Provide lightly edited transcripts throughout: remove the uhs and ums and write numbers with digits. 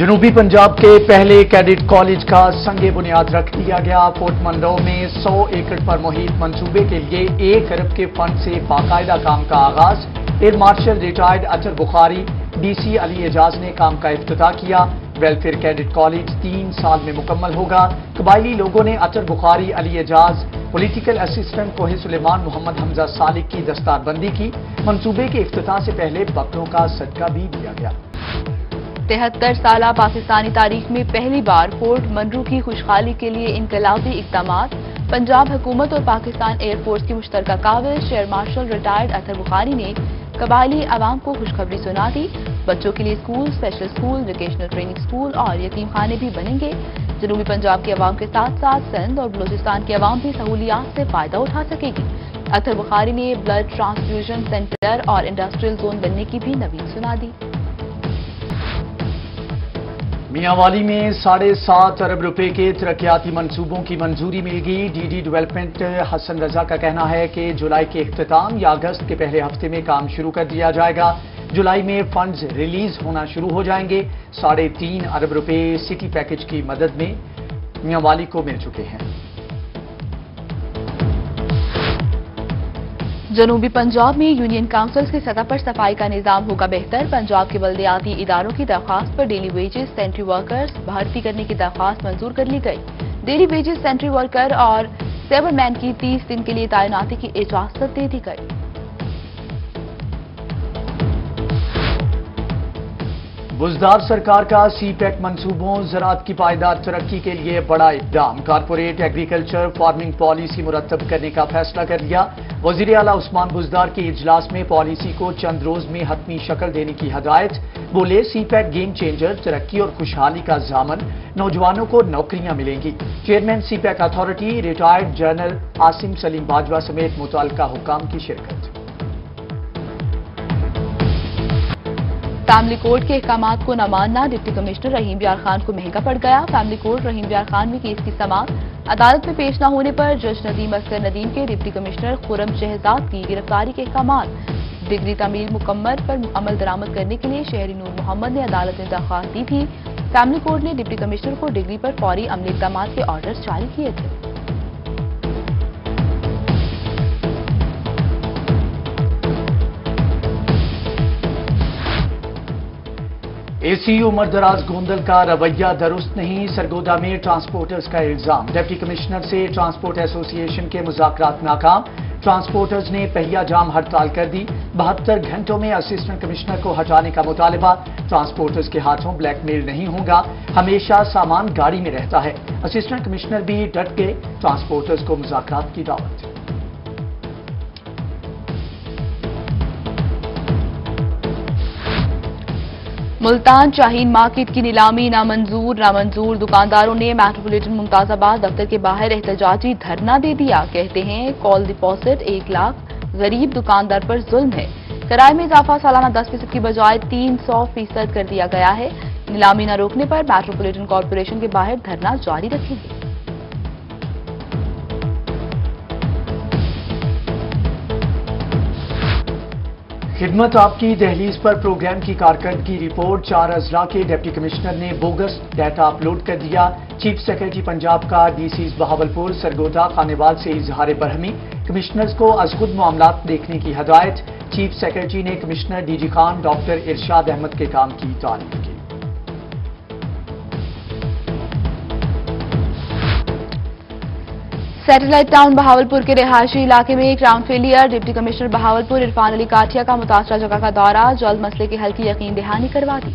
जनूबी पंजाब के पहले कैडेट कॉलेज का संगे बुनियाद रख दिया गया। फोर्ट मनरो में 100 एकड़ पर मुहित मंसूबे के लिए 1 अरब के फंड से बाकायदा काम का आगाज। Air marshal retired Athar Bukhari DC Ali Ejaz ने काम का इफ्तिताह किया। वेलफेयर कैडेट कॉलेज 3 साल में मुकम्मल होगा। कबायली लोगों ने अतर बुखारी अली एजाज पॉलिटिकल असिस्टेंट कोहे सुलेमान मोहम्मद हमजा सालिक की दस्तारबंदी की। मंसूबे के इफ्तिताह से पहले बकरों का सदका भी दिया गया। 73 साला पाकिस्तानी तारीख में पहली बार फोर्ट मनरू की खुशहाली के लिए इनकलाबी इक़दामात। पंजाब हुकूमत और पाकिस्तान एयरफोर्स की मुश्तरका काविश air marshal retired Athar Bukhari ने कबायली आवाम को खुशखबरी सुना दी। बच्चों के लिए school, special school, vocational training school और यतीम खाने भी बनेंगे। जनूबी पंजाब के अवाम के साथ साथ सिंध और बलूचिस्तान की अवाम भी सहूलियात से फायदा उठा सकेगी। अतर बुखारी ने ब्लड ट्रांसफ्यूजन सेंटर और इंडस्ट्रियल जोन बनने की भी नवीद सुना दी। मियांवाली में 7.5 अरब रुपए के तरक्याती मंसूबों की मंजूरी मिलेगी। डीडी डेवलपमेंट हसन रजा का कहना है कि जुलाई के इख्तिताम या अगस्त के पहले हफ्ते में काम शुरू कर दिया जाएगा। जुलाई में फंड्स रिलीज होना शुरू हो जाएंगे। 3.5 अरब रुपए सिटी पैकेज की मदद में मियांवाली को मिल चुके हैं। जनूबी पंजाब में यूनियन काउंसिल्स की सतह पर सफाई का निजाम होगा बेहतर। पंजाब के बल्दियाती इदारों की दरख्वास्त पर डेली वेजेस सेंट्री वर्कर्स भर्ती करने की दरख्वास्त मंजूर कर ली गई। डेली वेजेस सेंट्री वर्कर और सेवरमैन की 30 दिन के लिए तैनाती की इजाजत दे दी गई। बुजदार सरकार का सीपैक मंसूबों ज़राअत की पायदार तरक्की के लिए बड़ा इक़दाम। कारपोरेट एग्रीकल्चर फार्मिंग पॉलिसी मुरतब करने का फैसला कर लिया। वज़ीर आला उस्मान बुजदार के इजलास में पॉलिसी को चंद रोज में हतमी शक्ल देने की हदायत। बोले सीपैक गेम चेंजर, तरक्की और खुशहाली का जामन, नौजवानों को नौकरियां मिलेंगी। Chairman CPEC authority retired general Asim Saleem Bajwa समेत मुतल्लिका हुक्काम की शिरकत। फैमिली कोर्ट के अहकामात को न मानना डिप्टी कमिश्नर रहीम यार खान को महंगा पड़ गया। फैमिली कोर्ट रहीम यार खान में केस की समाअत अदालत में पेश न होने पर जज नदीम असगर नदीम के डिप्टी कमिश्नर खुरम शहजाद की गिरफ्तारी के अहकामात। डिग्री तामील मुकम्मल पर अमल दरामद करने के लिए शहरी नूर मोहम्मद ने अदालत में दरख्वास्त दी थी। फैमिली कोर्ट ने डिप्टी कमिश्नर को डिग्री पर फौरी अमली इक़दामात के ऑर्डर्स जारी किए थे। एसी उमर दराज गोंदल का रवैया दुरुस्त नहीं। सरगोदा में ट्रांसपोर्टर्स का इल्जाम। डिप्टी कमिश्नर से ट्रांसपोर्ट एसोसिएशन के मुज़ाकरात नाकाम। ट्रांसपोर्टर्स ने पहिया जाम हड़ताल कर दी। 72 घंटों में असिस्टेंट कमिश्नर को हटाने का मुतालबा। ट्रांसपोर्टर्स के हाथों ब्लैकमेल नहीं होगा, हमेशा सामान गाड़ी में रहता है। असिस्टेंट कमिश्नर भी डट गए। ट्रांसपोर्टर्स को मुज़ाकरात की दावत। मुल्तान शाहीन मार्केट की नीलामी नामंजूर दुकानदारों ने मेट्रोपॉलिटन मुमताजाबाद दफ्तर के बाहर एहतजाजी धरना दे दिया। कहते हैं कॉल डिपॉजिट 1 लाख, गरीब दुकानदार पर जुल्म है। किराए में इजाफा सालाना 10% की बजाय 300% कर दिया गया है। नीलामी न रोकने पर मेट्रोपॉलिटन कॉरपोरेशन के बाहर धरना जारी रखेंगे। खिदमत आपकी दहलीज पर प्रोग्राम की कारकर्दगी रिपोर्ट। 4 अजला के डिप्टी कमिश्नर ने बोगस डाटा अपलोड कर दिया। चीफ सेक्रेटरी पंजाब का डीसीज बहावलपुर, सरगोदा, खानेवाल से इजहार बरहमी। कमिश्नर्स को अज़खुद मामलात देखने की हदायत। चीफ सेक्रेटरी ने commissioner DG Khan doctor Irshad Ahmad के काम की तारीफ की। सैटेलाइट टाउन बहावलपुर के रिहायशी इलाके में ground failure. Deputy commissioner Bahawalpur Irfan Ali Kathia का मुतासरा जगह का दौरा, जल्द मसले के हल की यकीन दहानी करवा दी।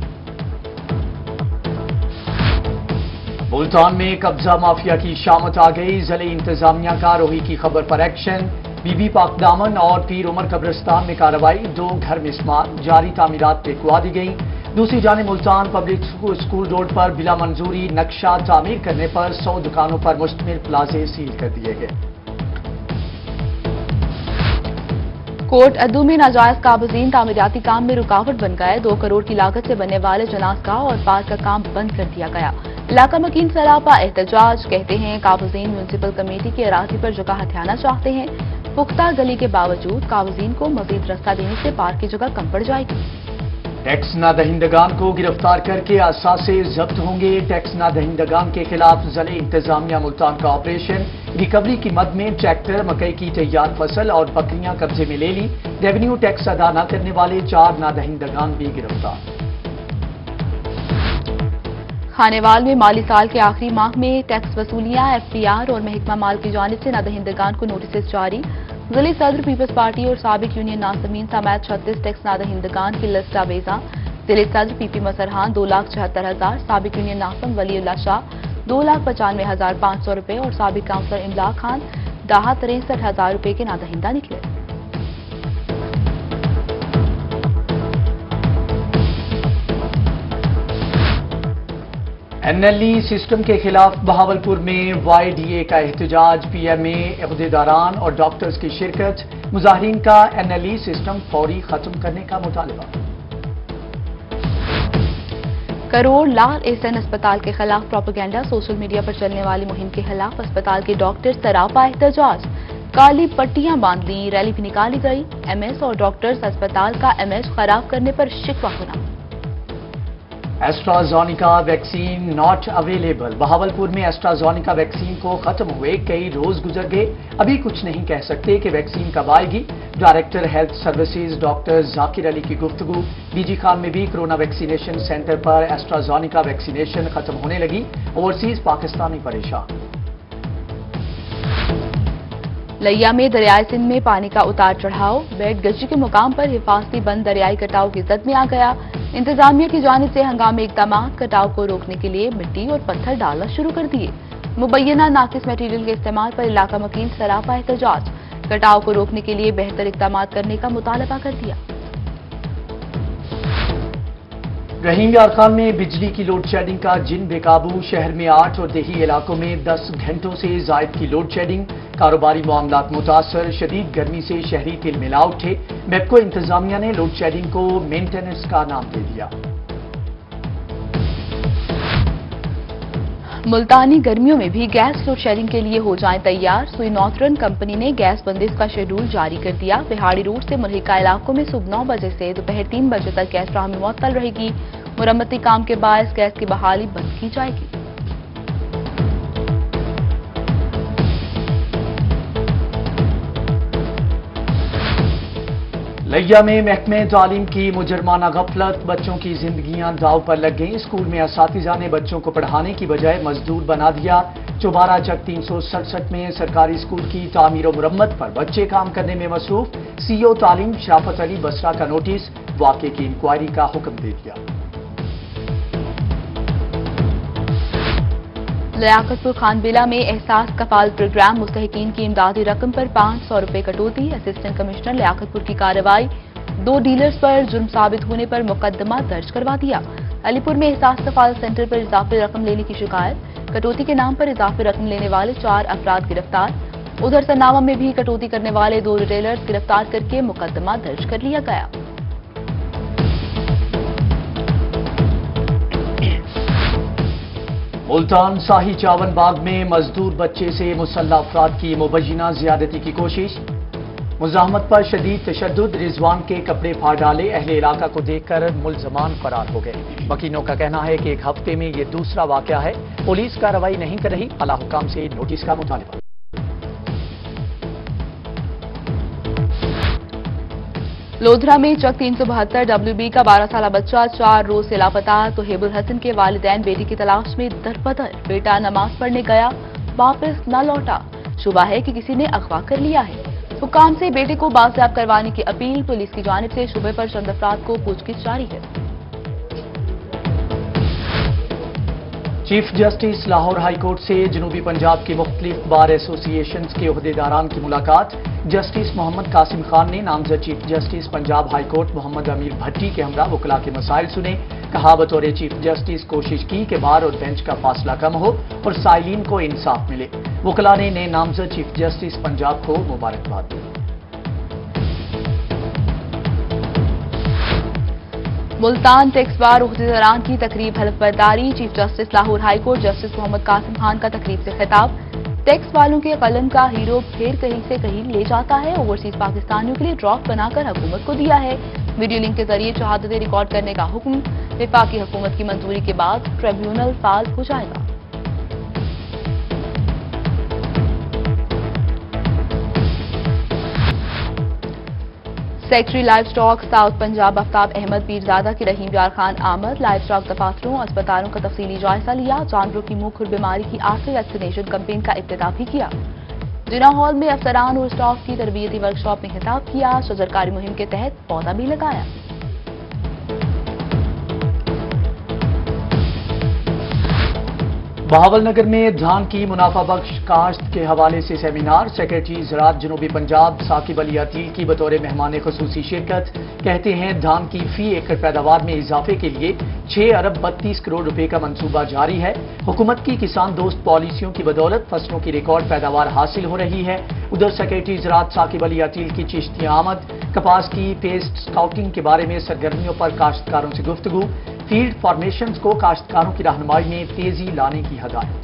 मुल्तान में कब्जा माफिया की शामत आ गई। ज़िले इंतजामिया का रोही की खबर पर एक्शन। बीबी पाकदामन और पीर उमर कब्रिस्तान में कार्रवाई। 2 घर मिसमार, जारी तामीरात टेकवा दी गई। दूसरी जानिब मुल्तान पब्लिक स्कूल रोड पर बिला मंजूरी नक्शा तामीर करने पर 100 दुकानों पर मुश्तमिल प्लाजे सील कर दिए गए। कोट अद्दू में नाजायज काबजीन तामीराती काम में रुकावट बन गए। 2 करोड़ की लागत से बनने वाले जनाज़गाह और पार्क का काम बंद कर दिया गया। इलाका मकीन सरापा एहतजाज। कहते हैं काबजीन म्यूनसिपल कमेटी की अराजी पर जगह हथियाना चाहते हैं। पुख्ता गली के बावजूद काबजीन को मजीद रास्ता देने से पार्क की जगह कम पड़ जाएगी। टैक्स नादहिंदगान को गिरफ्तार करके असासे जब्त होंगे। टैक्स नादहिंदगान के खिलाफ ज़िले इंतजामिया मुल्तान का ऑपरेशन। रिकवरी की मद में ट्रैक्टर, मकई की तैयार फसल और बकरियां कब्जे में ले ली। रेवेन्यू टैक्स अदा न करने वाले 4 नादहिंदगान भी गिरफ्तार। खानेवाल में माली साल के आखिरी माह में टैक्स वसूलियां एफटीआर और महकमा माल की जानिब से नादहिंदगान को नोटिस जारी। जिले सदर पीपल्स पार्टी और साबिक यूनियन नाज़मीन समेत 36 टैक्स नादहिंदगान की लिस्ट आवेजा। जिले सदर पीपी मसरहान 2,76,000, साबिक यूनियन नाज़म वलीउल्लाह शाह 2,95,500 रुपए और साबिक काउंसलर इमला खान 63,000 रुपए के नादहिंदा निकले। एनएलई सिस्टम के खिलाफ बहावलपुर में वाईडीए का एहतजाज। पीएमए, अहदेदारान और डॉक्टर्स की शिरकत। मुजाहिरीन का एनएलई सिस्टम फौरी खत्म करने का मुतालबा। करोड़ लाल एहसन अस्पताल के खिलाफ प्रोपेगेंडा। सोशल मीडिया पर चलने वाली मुहिम के खिलाफ अस्पताल के डॉक्टर सरापा एहतजाज। काली पट्टियां बांध ली, रैली भी निकाली गई। एमएस और डॉक्टर्स अस्पताल का इमेज खराब करने पर शिकवा सुना। AstraZeneca vaccine not available. Bahawalpur में एस्ट्राजेनेका वैक्सीन को खत्म हुए कई रोज गुजर गए, अभी कुछ नहीं कह सकते कि वैक्सीन कब आएगी। Director health services doctor Zakir Ali की गुफ्तगू। डीजी खान में भी कोरोना वैक्सीनेशन सेंटर पर एस्ट्राजेनेका वैक्सीनेशन खत्म होने लगी। ओवरसीज पाकिस्तानी परेशान। लिया में दरियाई सिंध में पानी का उतार चढ़ाव। बेड गजी के मुकाम पर हिफाजती बंद दरियाई कटाव की जद में आ गया। इंतजामिया की जानिब से हंगामी इकदाम कटाव को रोकने के लिए मिट्टी और पत्थर डालना शुरू कर दिए। मुबैना नाकिस मटीरियल के इस्तेमाल पर इलाका वकील सरापा एहतजाज। कटाव को रोकने के लिए बेहतर इकदाम करने का मुतालबा कर दिया। रहीम यार खान में बिजली की लोड शेडिंग का जिन बेकाबू। शहर में 8 और देही इलाकों में 10 घंटों से जायद की लोड शेडिंग। कारोबारी मामलात मुतासर। शदीद गर्मी से शहरी तिलमिला उठे। मेपको इंतजामिया ने लोड शेडिंग को मेंटेनेंस का नाम दे दिया। मुल्तानी गर्मियों में भी गैस लोड शेडिंग के लिए हो जाएं तैयार। सुई नॉर्थर्न कंपनी ने गैस बंदिश का शेड्यूल जारी कर दिया। बिहाड़ी रूट से मुल्हिका इलाकों में सुबह 9 बजे से दोपहर 3 बजे तक गैस फराहमी मुअत्तल रहेगी। मुरम्मती काम के बायस गैस की बहाली बंद की जाएगी। लिया में महकमे तालीम की मुजरमाना गफलत। बच्चों की जिंदगियां दाव पर लग गईं। स्कूल में असातिजा ने बच्चों को पढ़ाने की बजाय मजदूर बना दिया। चौबारा चक 367 में सरकारी स्कूल की तामीर और मुरम्मत पर बच्चे काम करने में मसरूफ। सीईओ तालीम शराफत अली बसरा का नोटिस। वाक़े की इंक्वायरी का हुक्म दे दिया। लियाकतपुर खानबिला में एहसास कफाल प्रोग्राम मुस्तहिकीन की इमदादी रकम पर 500 रुपए कटौती। असिस्टेंट कमिश्नर लियाकतपुर की कार्रवाई। 2 डीलर्स पर जुर्म साबित होने पर मुकदमा दर्ज करवा दिया। अलीपुर में एहसास कफाल सेंटर पर इजाफी रकम लेने की शिकायत। कटौती के नाम पर इजाफी रकम लेने वाले 4 अफराद गिरफ्तार। उधर सन्नावा में भी कटौती करने वाले 2 रिटेलर्स गिरफ्तार करके मुकदमा दर्ज कर लिया गया। मुल्तान शाही चावन बाग में मजदूर बच्चे से मुसल्लह अफराद की मुबैना ज्यादती की कोशिश। मुजाहमत पर शदीद तशद्दुद। रिजवान के कपड़े फाड़ डाले। अहले इलाका को देखकर मुलजमान फरार हो गए। वकीलों का कहना है कि 1 हफ्ते में ये दूसरा वाकया है। पुलिस कार्रवाई नहीं कर रही। आला हुकाम से नोटिस का मुतालबा। लोधरा में चक 372 WB का 12 साला बच्चा 4 रोज से लापता। तो हेबुल हसन के वालिदैन बेटी की तलाश में दरबदर। बेटा नमाज पढ़ने गया, वापस न लौटा। शुबा है कि किसी ने अगवा कर लिया है। हुकाम से बेटे को बाजियाब करवाने की अपील। पुलिस की जानिब से शुबे पर चंद अफराद को पूछगिछ जारी है। Chief justice Lahore high court से जनूबी पंजाब की मुख्तलिफ बार एसोसिएशन के ओहदेदारान की मुलाकात। जस्टिस मोहम्मद कासिम खान ने नामजद chief justice Punjab high court Muhammad Amir Bhatti के हमरा वकला के मसाइल सुने। कहा बतौर चीफ जस्टिस कोशिश की कि बार और बेंच का फासला कम हो और साइलिन को इंसाफ मिले। वकला ने नए नामजद चीफ जस्टिस पंजाब को मुबारकबाद दी। मुल्तान टैक्स बार ओहदेदारान की तकरीब हलफबरदारी। Chief justice Lahore high court justice Muhammad Qasim Khan का तकरीब से खिताब। टैक्स वालों के कलम का हीरो फिर कहीं से कहीं ले जाता है। ओवरसीज पाकिस्तानियों के लिए ड्रॉप बनाकर हुकूमत को दिया है। वीडियो लिंक के जरिए शहादतें रिकॉर्ड करने का हुक्म वफाकी हुकूमत की मंजूरी के बाद ट्रिब्यूनल फाल हो जाएगा। Secretary livestock south Punjab Aftab Ahmad Pirzada की रहीम यार खान आमद लाइव स्टॉक दफातरों और अस्पतालों का तफसीली जायजा लिया। जानवरों की मुंह खुर बीमारी की आखिरी वैक्सीनेशन कैंपेन का इब्तिदा भी किया। जिना हॉल में अफसरान और स्टाफ की तरबियती वर्कशॉप में खिताब किया। शजरकारी मुहिम के तहत पौधा भी लगाया। बहावलनगर में धान की मुनाफा बख्श काश्त के हवाले से सेमिनार। सेक्रेटरी ज़राअत जनूबी पंजाब साकिब अली अतील की बतौर मेहमान खुसूसी शिरकत। कहते हैं धान की फी एकड़ पैदावार में इजाफे के लिए 6 अरब 32 करोड़ रुपए का मंसूबा जारी है। हुकूमत की किसान दोस्त पॉलिसियों की बदौलत फसलों की रिकॉर्ड पैदावार हासिल हो रही है। उधर सेक्रेटरी ज़राअत साकिब अली अतील की चिश्ती आमद। कपास की पेस्ट स्काउटिंग के बारे में सरगर्मियों पर काश्तकारों से गुफ्तगू। फील्ड फॉर्मेशंस को काश्तकारों की रहनुमाई में तेजी लाने की हदायत।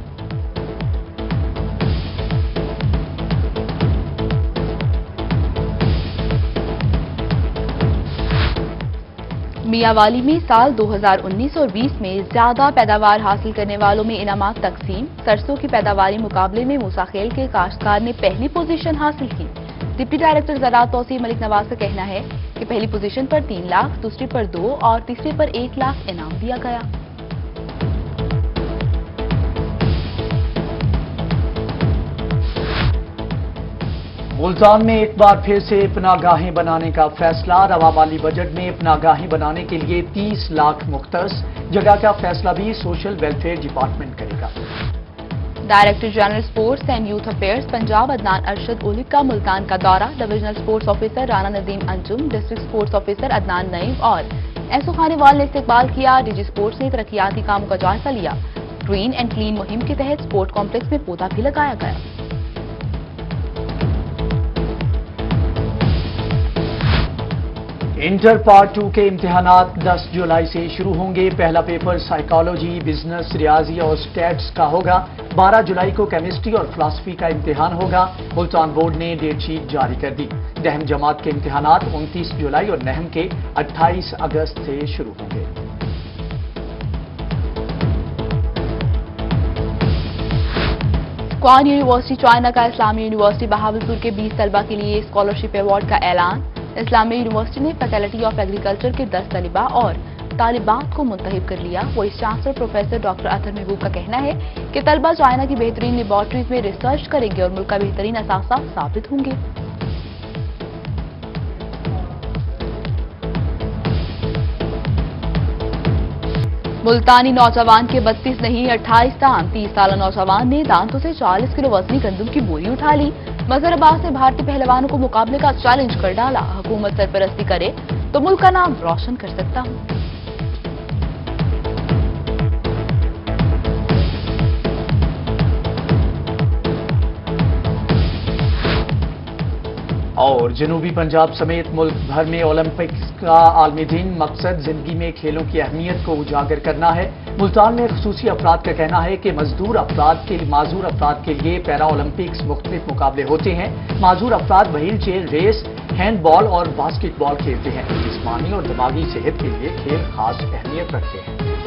मियांवाली में साल 2019 और 20 में ज्यादा पैदावार हासिल करने वालों में इनामात तकसीम। सरसों की पैदावारी मुकाबले में मूसाखेल के काश्तकार ने पहली पोजीशन हासिल की। डिप्टी डायरेक्टर ज़राअत तौसीफ मलिक नवाज का कहना है कि पहली पोजीशन पर 3 लाख, दूसरी पर 2 और तीसरे पर 1 लाख इनाम दिया गया। मुल्तान में एक बार फिर से पनागाहें बनाने का फैसला। रवा माली बजट में पनागाहें बनाने के लिए 30 लाख मुख्तस। जगह का फैसला भी सोशल वेलफेयर डिपार्टमेंट करेगा। Director general sports and youth affairs Punjab Adnan Arshad Aulakh का मुल्तान का दौरा। Divisional sports officer Rana Nadeem Anjum, district sports officer Adnan Naeem और एसओ खानेवाल ने इस्तकबाल किया। डीजी स्पोर्ट्स ने तरक्याती कामों का जायजा लिया। ग्रीन एंड क्लीन मुहिम के तहत स्पोर्ट कॉम्प्लेक्स में पौधा भी लगाया गया। इंटर पार्ट 2 के इम्तिहानात 10 जुलाई से शुरू होंगे। पहला पेपर साइकोलॉजी, बिजनेस, रियाजी और स्टैट्स का होगा। 12 जुलाई को केमिस्ट्री और फिलॉसफी का इम्तिहान होगा। मुल्तान बोर्ड ने डेट शीट जारी कर दी। दहम जमात के इम्तिहानात 29 जुलाई और नहम के 28 अगस्त से शुरू होंगे। क्वान यूनिवर्सिटी चाइना का इस्लामी यूनिवर्सिटी बहावलपुर के 20 तलबा के लिए स्कॉलरशिप अवार्ड का ऐलान। इस्लामी यूनिवर्सिटी ने फैकल्टी ऑफ एग्रीकल्चर के 10 तलिबा और तालिबात को मुंतखब कर लिया। Vice chancellor professor doctor Athar Mahboob का कहना है कि तलबा चाइना की बेहतरीन लेबॉर्ट्रीज में रिसर्च करेंगे और मुल्क का बेहतरीन असासा साबित होंगे। मुल्तानी नौजवान के 32 नहीं 28 दांत। 30 साल नौजवान ने दांतों से 40 किलो वजनी गंदम की बोरी उठा ली। मजहराबाद से भारतीय पहलवानों को मुकाबले का चैलेंज कर डाला। हुकूमत सरपरस्ती करे तो मुल्क का नाम रोशन कर सकता हूं। और जनूबी पंजाब समेत मुल्क भर में ओलंपिक्स का आलमी दिन। मकसद जिंदगी में खेलों की अहमियत को उजागर करना है। मुल्तान में खसूसी अफराद का कहना है कि माजूर अफराद के लिए पैरा ओलंपिक्स मुख्तलिफ मुकाबले होते हैं। माजूर अफराद व्हील चेयर रेस, हैंडबॉल और बास्केटबॉल खेलते हैं। जिस्मानी और दिमागी सेहत के लिए खेल खास अहमियत रखते हैं।